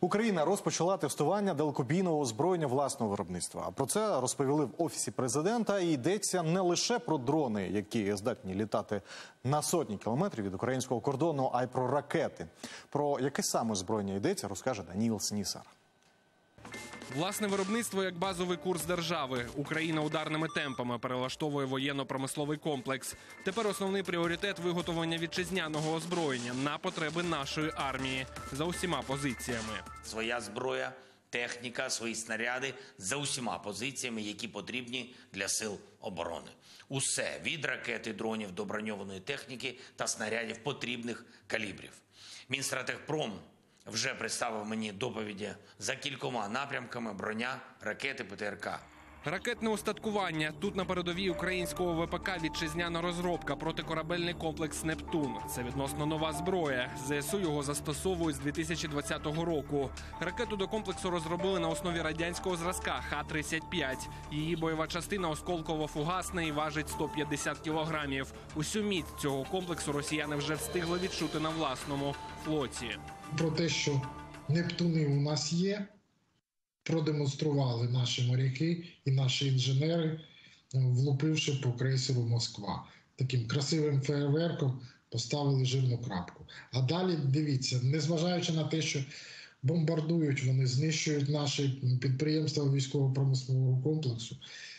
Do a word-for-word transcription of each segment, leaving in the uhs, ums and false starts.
Україна розпочала тестування далекобійного озброєння власного виробництва. Про це розповіли в Офісі президента. І йдеться не лише про дрони, які здатні літати на сотні кілометрів від українського кордону, а й про ракети. Про яке саме озброєння йдеться, розкаже Даніїл Снісар. Власне виробництво як базовий курс держави. Україна ударними темпами перелаштовує воєнно-промисловий комплекс. Тепер основний пріоритет – виготовлення вітчизняного озброєння на потреби нашої армії за усіма позиціями. Своя зброя, техніка, свої снаряди за усіма позиціями, які потрібні для сил оборони. Усе від ракети, дронів до броньованої техніки та снарядів потрібних калібрів. Мінстратегпром вже представив мені доповіді за кількома напрямками: броня, ракети, ПТРК. Ракетне устаткування. Тут на передовій українського ВПК вітчизняна розробка – протикорабельний комплекс «Нептун». Це відносно нова зброя. ЗСУ його застосовують з дві тисячі двадцятого року. Ракету до комплексу розробили на основі радянського зразка Х тридцять п'ять. Її бойова частина осколково-фугасна і важить сто п'ятдесят кілограмів. Усю міць цього комплексу росіяни вже встигли відчути на власному флоті. Про те, що «Нептуни» у нас є, продемонстрували наші моряки і наші інженери, влупивши по крейсеру «Москва». Таким красивим феєрверком поставили жирну крапку. А далі, дивіться, незважаючи на те, що бомбардують, вони знищують наші підприємства військово-промислового комплексу,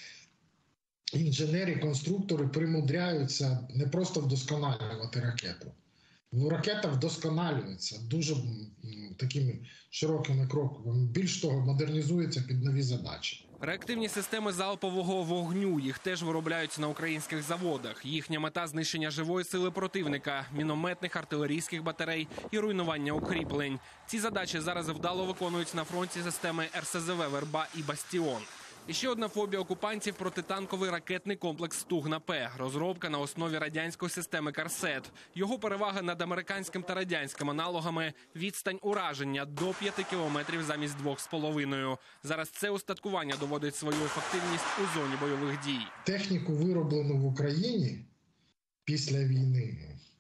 інженери, конструктори примудряються не просто вдосконалювати ракету. Ракета вдосконалюється дуже такими широкими кроками. Більш того, модернізується під нові задачі. Реактивні системи залпового вогню. Їх теж виробляють на українських заводах. Їхня мета – знищення живої сили противника, мінометних, артилерійських батарей і руйнування укріплень. Ці задачі зараз вдало виконують на фронті системи Р С З В «Верба» і «Бастіон». І ще одна фобія окупантів – протитанковий ракетний комплекс «Стугна-П». Розробка на основі радянської системи «Корсет». Його перевага над американським та радянським аналогами – відстань ураження до п'яти кілометрів замість двох з половиною. Зараз це устаткування доводить свою ефективність у зоні бойових дій. Техніку, вироблену в Україні після війни,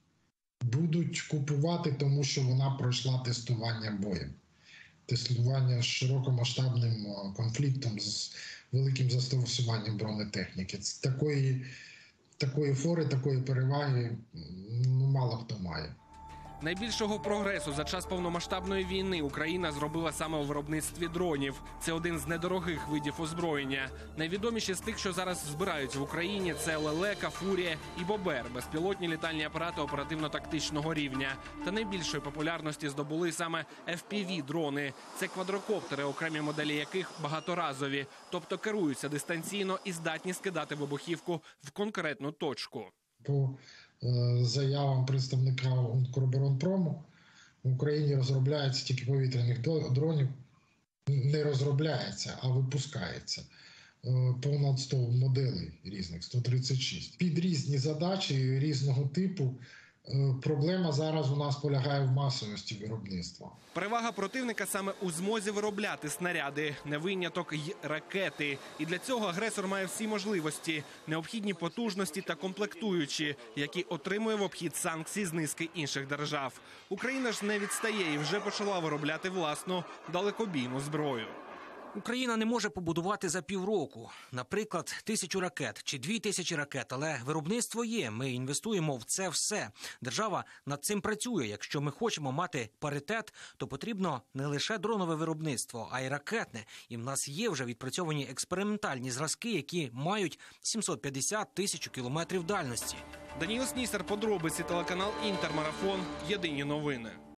будуть купувати, тому що вона пройшла тестування боєм. Тестування з широкомасштабним конфліктом, з великим застосуванням бронетехніки. Такої, такої фори, такої переваги ну, мало хто має. Найбільшого прогресу за час повномасштабної війни Україна зробила саме у виробництві дронів. Це один з недорогих видів озброєння. Найвідоміші з тих, що зараз збирають в Україні – це «Лелека», «Фурія» і «Бобер» – безпілотні літальні апарати оперативно-тактичного рівня. Та найбільшої популярності здобули саме Ф Пі Ві-дрони. Це квадрокоптери, окремі моделі яких багаторазові, тобто керуються дистанційно і здатні скидати вибухівку в конкретну точку. По заявам представника «Укроборонпрому» в Україні розробляється тільки повітряних дронів, не розробляється, а випускається. Понад сто моделей різних, сто тридцять шість. Під різні задачі різного типу. Проблема зараз у нас полягає в масовості виробництва. Перевага противника саме у змозі виробляти снаряди, не виняток й ракети. І для цього агресор має всі можливості, необхідні потужності та комплектуючі, які отримує в обхід санкцій з низки інших держав. Україна ж не відстає і вже почала виробляти власну далекобійну зброю. Україна не може побудувати за півроку, наприклад, тисячу ракет чи дві тисячі ракет, але виробництво є, ми інвестуємо в це все. Держава над цим працює. Якщо ми хочемо мати паритет, то потрібно не лише дронове виробництво, а й ракетне. І в нас є вже відпрацьовані експериментальні зразки, які мають сімсот п'ятдесят тисяч кілометрів дальності. Даніїл Снісар, подробиці, телеканал «Інтермарафон», єдині новини.